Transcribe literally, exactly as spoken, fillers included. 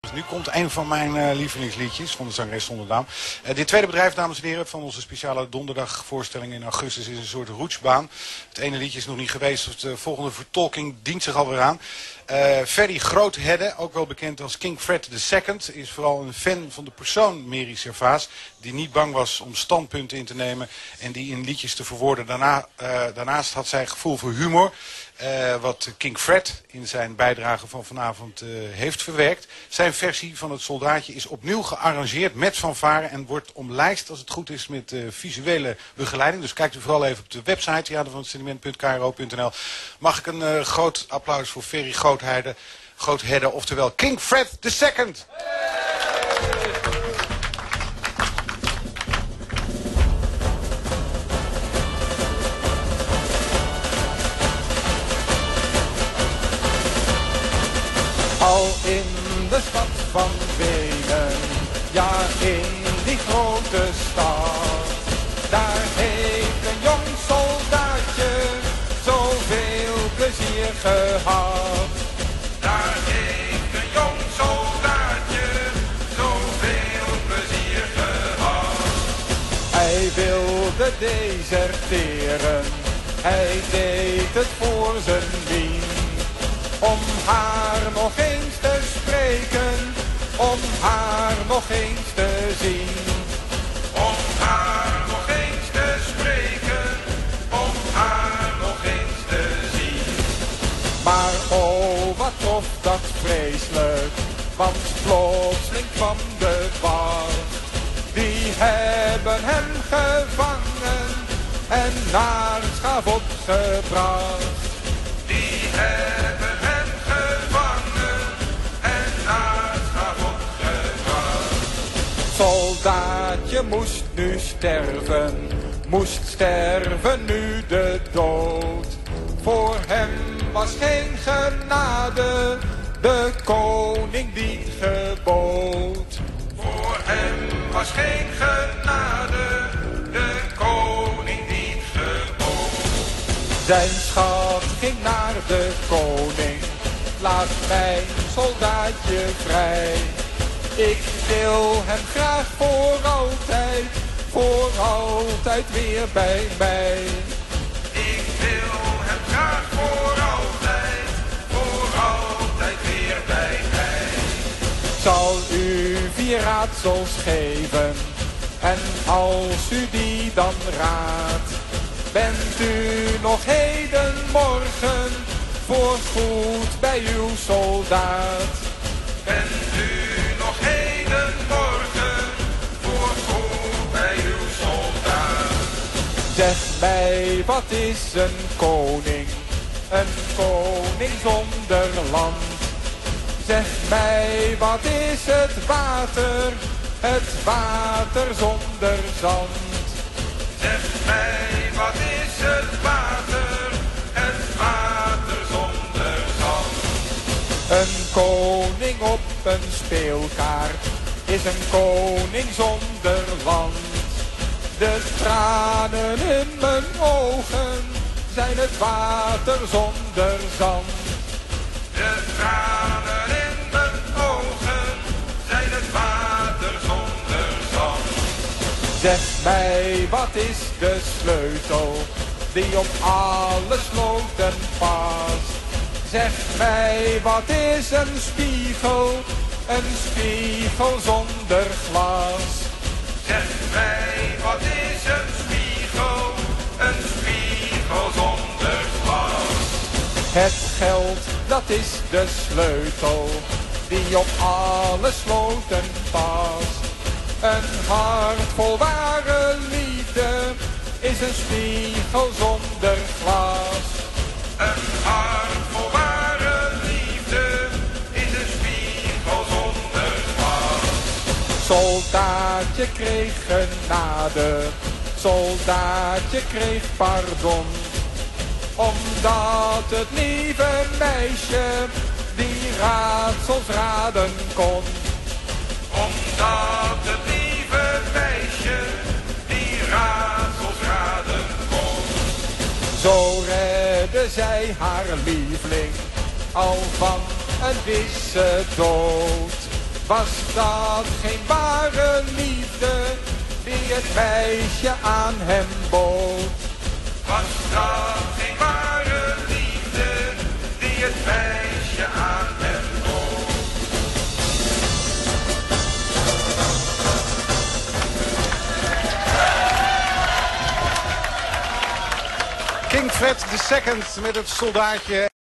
Nu komt een van mijn uh, lievelingsliedjes van de zangeres zonder naam. Uh, dit tweede bedrijf, dames en heren, van onze speciale donderdagvoorstelling in augustus is een soort roetsbaan. Het ene liedje is nog niet geweest, de volgende vertolking dient zich alweer aan. Uh, Ferry Groothedde, ook wel bekend als King Fred de Second, is vooral een fan van de persoon Mary Servaas, die niet bang was om standpunten in te nemen en die in liedjes te verwoorden. Daarna, uh, daarnaast had zij gevoel voor humor, uh, wat King Fred in zijn bijdrage van vanavond uh, heeft verwerkt. Zijn versie van het soldaatje is opnieuw gearrangeerd met fanfare en wordt omlijst, als het goed is, met uh, visuele begeleiding. Dus kijkt u vooral even op de website theater van het sentiment punt k r o punt n l. Mag ik een uh, groot applaus voor Ferry Groothedde, Groothedde, oftewel King Fred de Second. Al in de stad van Wenen, ja in die grote stad, daar heeft een jong soldaatje zoveel plezier gehad. Daar heeft een jong soldaatje zoveel plezier gehad. Hij wilde deserteren, hij deed het voor zijn wien. Om haar nog eens te spreken, om haar nog eens te zien. Om haar nog eens te spreken, om haar nog eens te zien. Maar oh, wat trof dat vreselijk, want plotseling kwam de wacht. Die hebben hem gevangen en naar het schavot gebracht. Die hebben soldaatje moest nu sterven, moest sterven nu de dood. Voor hem was geen genade, de koning die het gebood. Voor hem was geen genade, de koning die het gebood. Zijn schat ging naar de koning, laat mijn soldaatje vrij. Ik wil hem graag voor altijd, voor altijd weer bij mij. Ik wil hem graag voor altijd, voor altijd weer bij mij. Zal u vier raadsels geven, en als u die dan raadt, bent u nog heden morgen voor goed bij uw soldaat. Bent u nog heden morgen voor goed bij uw soldaat. Zeg mij, wat is een koning? Een koning zonder land. Zeg mij, wat is het water? Het water zonder zand. Zeg mij, wat is het water? Het water zonder zand. Een koning op een speelkaart is een koning zonder land. De tranen in mijn ogen zijn het water zonder zand. De tranen in mijn ogen zijn het water zonder zand. Zeg mij, wat is de sleutel die op alle sloten past? Zeg mij, wat is een spiegel, een spiegel zonder glas? Zeg mij, wat is een spiegel, een spiegel zonder glas? Het geld, dat is de sleutel, die op alle sloten past. Een hart vol ware liefde, is een spiegel zonder glas. Een hart vol ware liefde is een spiegel zonder glas. Soldaatje kreeg genade, soldaatje kreeg pardon. Omdat het lieve meisje die raadsels raden kon. Omdat het lieve meisje die raadsels raden kon. Zo redde zij haar lieveling al van een wisse dood. Was dat geen ware liefde die het meisje aan hem bood? Was dat geen ware liefde die het meisje aan hem bood? King Fred de Second met het soldaatje.